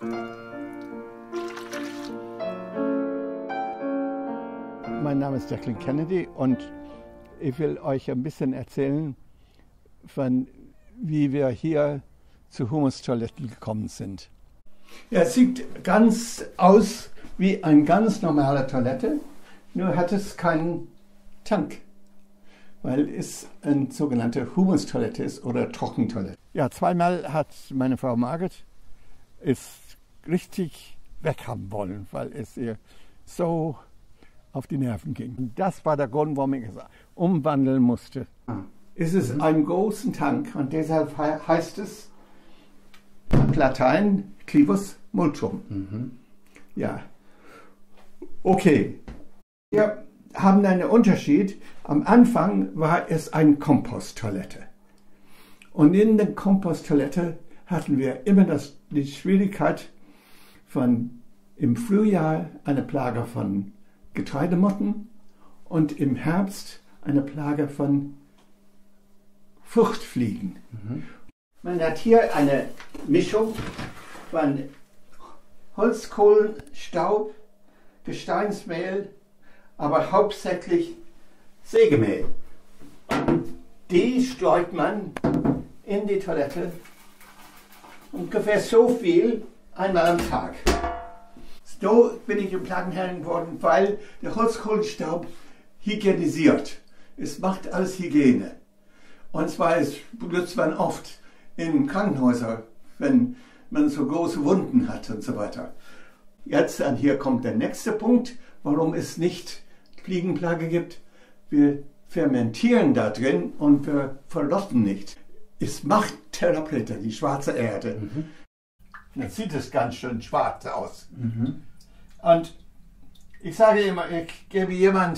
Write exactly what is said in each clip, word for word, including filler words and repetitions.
Mein Name ist Jacqueline Kennedy und ich will euch ein bisschen erzählen, von wie wir hier zu Humustoiletten gekommen sind. Ja, es sieht ganz aus wie eine ganz normale Toilette, nur hat es keinen Tank, weil es eine sogenannte Humustoilette ist oder Trockentoilette. Ja, zweimal hat meine Frau Margit es richtig weghaben wollen, weil es ihr so auf die Nerven ging. Und das war der Grund, warum ich es umwandeln musste. Es ist ein großer Tank und deshalb heißt es auf Latein Clivus multum. Mhm. Ja. Okay. Wir haben einen Unterschied. Am Anfang war es eine Komposttoilette. Und in der Komposttoilette hatten wir immer das, die Schwierigkeit von im Frühjahr eine Plage von Getreidemotten und im Herbst eine Plage von Fruchtfliegen. Mhm. Man hat hier eine Mischung von Holzkohlenstaub, Gesteinsmehl, aber hauptsächlich Sägemehl. Und die streut man in die Toilette, ungefähr so viel einmal am Tag. So bin ich im Plattenherrn geworden, weil der Holzkohlenstaub hygienisiert. Es macht alles Hygiene. Und zwar ist, benutzt man oft in Krankenhäusern, wenn man so große Wunden hat und so weiter. Jetzt, und hier kommt der nächste Punkt, warum es nicht Fliegenplage gibt. Wir fermentieren da drin und wir verrotten nicht. Es macht Terrapletter, die schwarze Erde. Mhm. Jetzt sieht es ganz schön schwarz aus. Mhm. Und ich sage immer, ich gebe jemand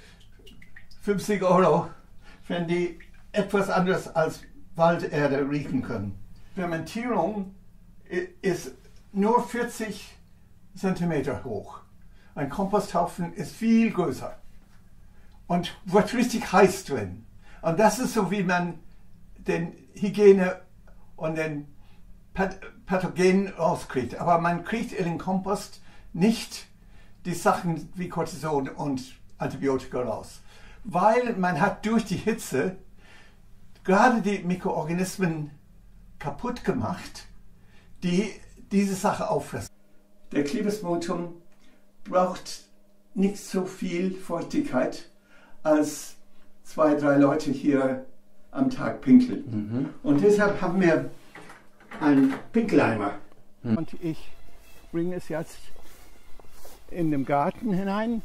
fünfzig Euro, wenn die etwas anderes als Walderde riechen können. Fermentierung ist nur vierzig Zentimeter hoch. Ein Komposthaufen ist viel größer und wird richtig heiß drin. Und das ist so, wie man den Hygiene und den Pathogen rauskriegt. Aber man kriegt in den Kompost nicht die Sachen wie Cortison und Antibiotika raus. Weil man hat durch die Hitze gerade die Mikroorganismen kaputt gemacht, die diese Sache auffressen. Der Clivus multum braucht nicht so viel Feuchtigkeit, als zwei, drei Leute hier am Tag pinkeln. Mhm. Und deshalb haben wir einen Pinkeleimer. Mhm. Und ich bringe es jetzt in den Garten hinein,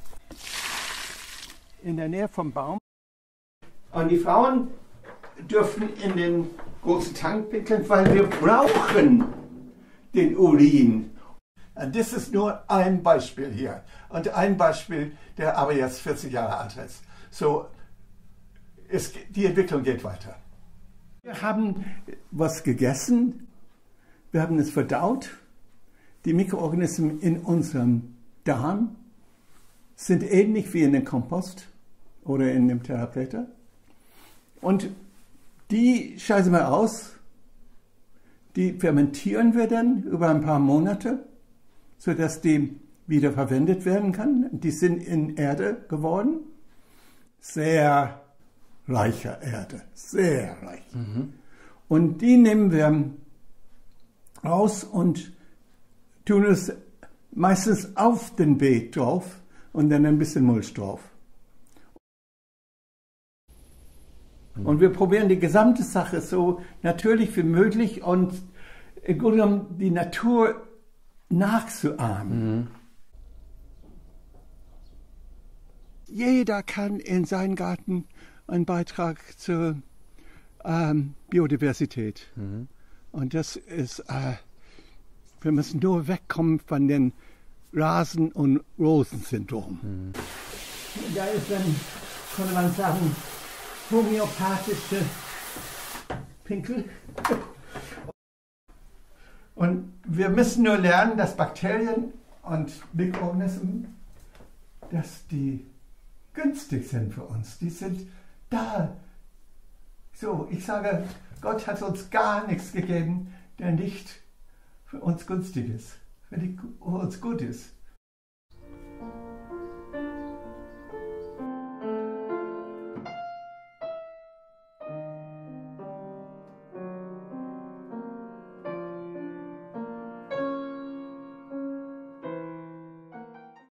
in der Nähe vom Baum. Und die Frauen dürfen in den großen Tank pinkeln, weil wir brauchen den Urin. Und das ist nur ein Beispiel hier. Und ein Beispiel, der aber jetzt vierzig Jahre alt ist. So, es, die Entwicklung geht weiter. Wir haben was gegessen, wir haben es verdaut. Die Mikroorganismen in unserem Darm sind ähnlich wie in dem Kompost oder in dem Terrapletter. Und die scheißen wir aus, die fermentieren wir dann über ein paar Monate, sodass die wieder verwendet werden kann. Die sind in Erde geworden, sehr reicher Erde, sehr reich. Mhm. Und die nehmen wir raus und tun es meistens auf den Beet drauf und dann ein bisschen Mulch drauf. Und wir probieren die gesamte Sache so natürlich wie möglich und im Grunde genommen die Natur nachzuahmen. Mhm. Jeder kann in seinem Garten einen Beitrag zur ähm, Biodiversität. Mhm. Und das ist, äh, wir müssen nur wegkommen von den Rasen- und Rosen-Syndrom. Mhm. Da ist dann, könnte man sagen, homöopathische Pinkel. Und wir müssen nur lernen, dass Bakterien und Mikroorganismen, dass die günstig sind für uns. Die sind da. So, ich sage, Gott hat uns gar nichts gegeben, der nicht für uns günstig ist. wenn die Holz gut ist.